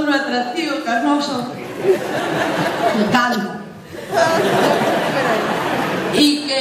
outro atractivo canoso que canta. E que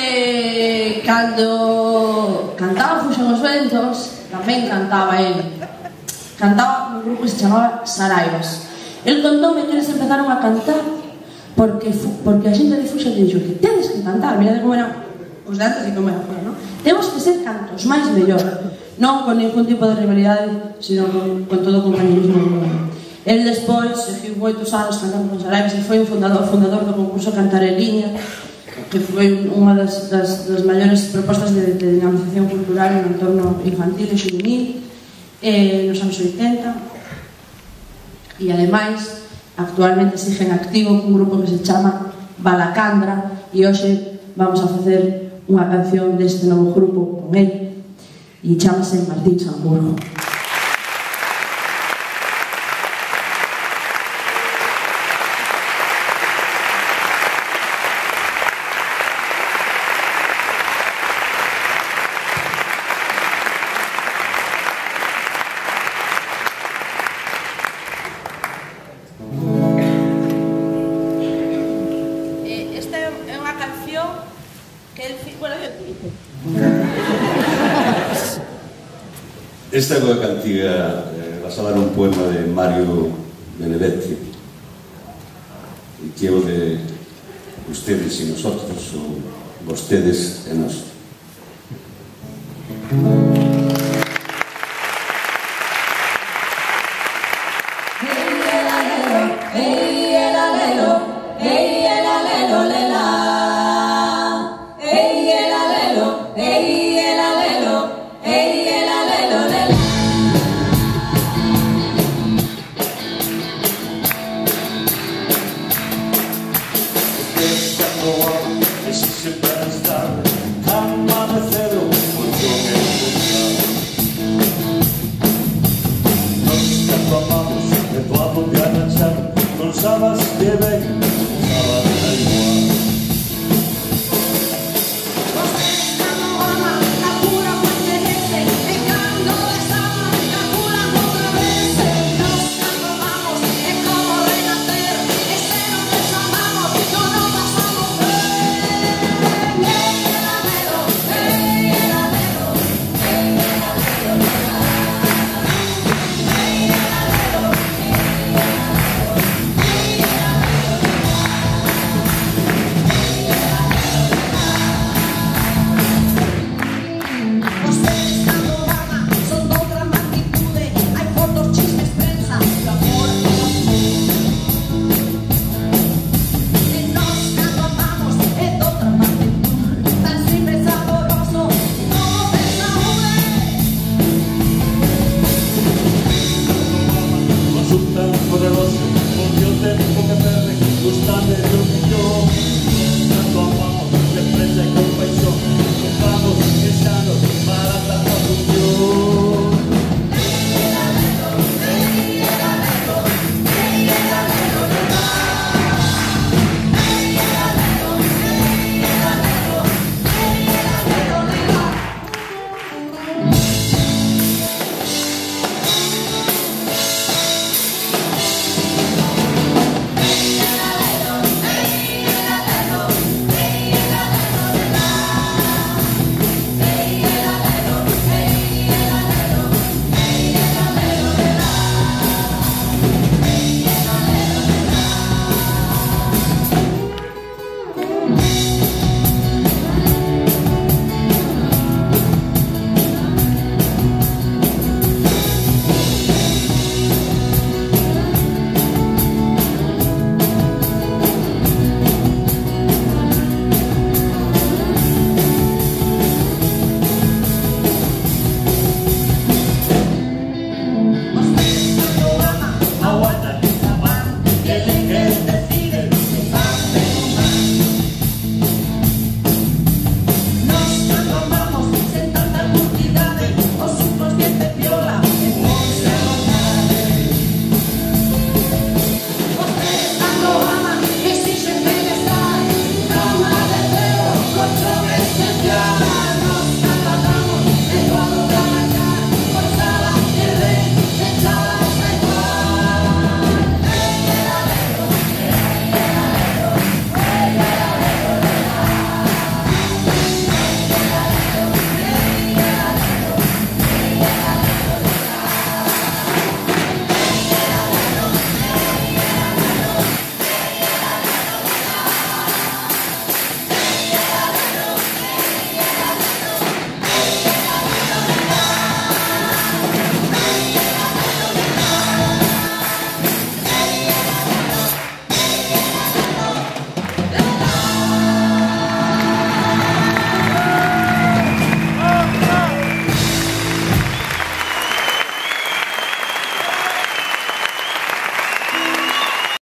cando cantaba Fuxen os ventos tamén cantaba ele. Cantaba un grupo que se chamaba Saraivas. El contoume que eles empezaron a cantar porque a xente de Fuxen dixo que tedes que cantar. Mira como eran os de antes e como eran agora, non? Temos que ser cantos máis mellor, non con ningún tipo de rivalidade, sino con todo o compañerismo. El despois seguiu moitos anos cantando con Saraivas e foi un fundador do concurso Cantar en Liña, que foi unha das maiores propostas de dinamización cultural no entorno infantil e juvenil nos anos 80. E ademais actualmente sigue en activo un grupo que se chama Balacandra, e hoxe vamos a facer unha canción deste novo grupo con ele e chamase Martín Sanburgo. Esta é unha cantiga basada nun poema de Mario Benedetti, que é o de ustedes e nosotros, ou vostedes e nós.